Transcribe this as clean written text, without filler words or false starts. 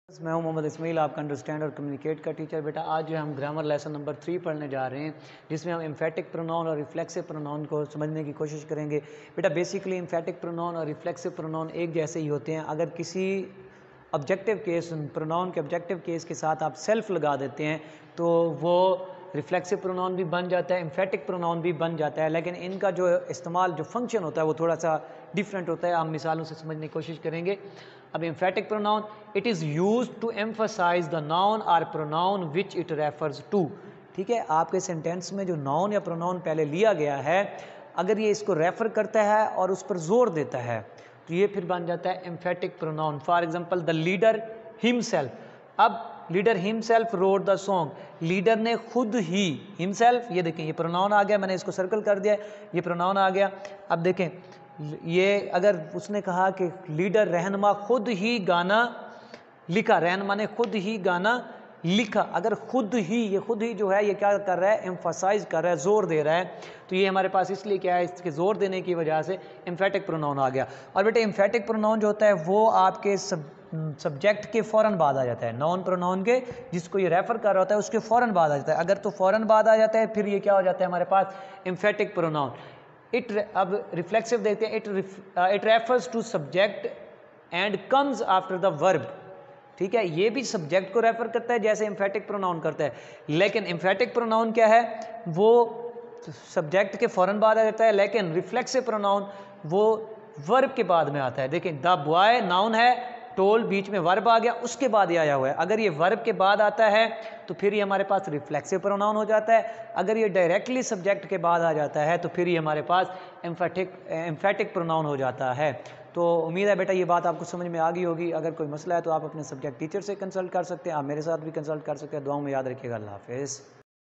मैं हूं मोहम्मद इस्माइल, आपका अंडरस्टैंड और कम्युनिकेट का टीचर। बेटा आज जो हम ग्रामर लेसन नंबर 3 पढ़ने जा रहे हैं, जिसमें हम एम्फेटिक प्रोनाउन और रिफ्लेक्सिव प्रोनाउन को समझने की कोशिश करेंगे। बेटा बेसिकली एम्फेटिक प्रोनाउन और रिफ्लेक्सिव प्रोनाउन एक जैसे ही होते हैं। अगर किसी ऑब्जेक्टिव केस प्रोनाउन के ऑब्जेक्टिव केस के साथ आप सेल्फ लगा देते हैं तो वो रिफ्लेक्सिव प्रोनाउन भी बन जाता है, एम्फेटिक प्रोनाउन भी बन जाता है, लेकिन इनका जो इस्तेमाल जो फंक्शन होता है वो थोड़ा सा डिफरेंट होता है। हम मिसालों से समझने की कोशिश करेंगे। अब emphatic pronoun, it is used to emphasize the noun और pronoun which it refers to. ठीक है, आपके सेंटेंस में जो नाउन या प्रोनाउन पहले लिया गया है, अगर ये इसको रेफर करता है और उस पर जोर देता है तो ये फिर बन जाता है emphatic pronoun. For example the leader himself. अब leader himself rode the song, leader ने खुद ही, हिमसेल्फ, ये देखें ये प्रोनाउन आ गया, मैंने इसको सर्कल कर दिया, ये प्रोनाउन आ गया। अब देखें ये अगर उसने कहा कि लीडर रहनुमा खुद ही गाना लिखा, रहनुमा ने खुद ही गाना लिखा, अगर खुद ही, ये खुद ही जो है ये क्या कर रहा है, एम्फसाइज कर रहा है, जोर दे रहा है, तो ये हमारे पास इसलिए क्या है, इसके जोर देने की वजह से एम्फेटिक प्रोनाउन आ गया। और बेटे एम्फेटिक प्रोनाउन जो होता है वो आपके सब्जेक्ट के फ़ौरन बाद आ जाता है, नाउन प्रोनाउन के जिसको ये रेफर कर रहा होता है उसके फ़ौरन बाद आ जाता है। अगर तो फ़ौरन बाद आ जाता है फिर ये क्या हो जाता है हमारे पास, एम्फेटिक प्रोनाउन। अब रिफ्लेक्सिव देखते हैं, it refers to subject and comes after the verb. ठीक है, ये भी सब्जेक्ट को रेफर करता है जैसे एम्फेटिक प्रोनाउन करता है, लेकिन एम्फेटिक प्रोनाउन क्या है, वो सब्जेक्ट के फ़ौरन बाद आ जाता है, लेकिन रिफ्लेक्सिव प्रोनाउन वो वर्ब के बाद में आता है। देखें द बॉय नाउन है, टोल बीच में वर्ब आ गया, उसके बाद ये आया हुआ है। अगर ये वर्ब के बाद आता है तो फिर ये हमारे पास रिफ्लेक्सिव प्रोनाउन हो जाता है। अगर ये डायरेक्टली सब्जेक्ट के बाद आ जाता है तो फिर ये हमारे पास एम्फेटिक प्रोनाउन हो जाता है। तो उम्मीद है बेटा ये बात आपको समझ में आ गई होगी। अगर कोई मसला है तो आप अपने सब्जेक्ट टीचर से कंसल्ट कर सकते हैं, आप मेरे साथ भी कंसल्ट कर सकते हैं। दुआओं में याद रखिएगा। अल्लाह हाफिज़।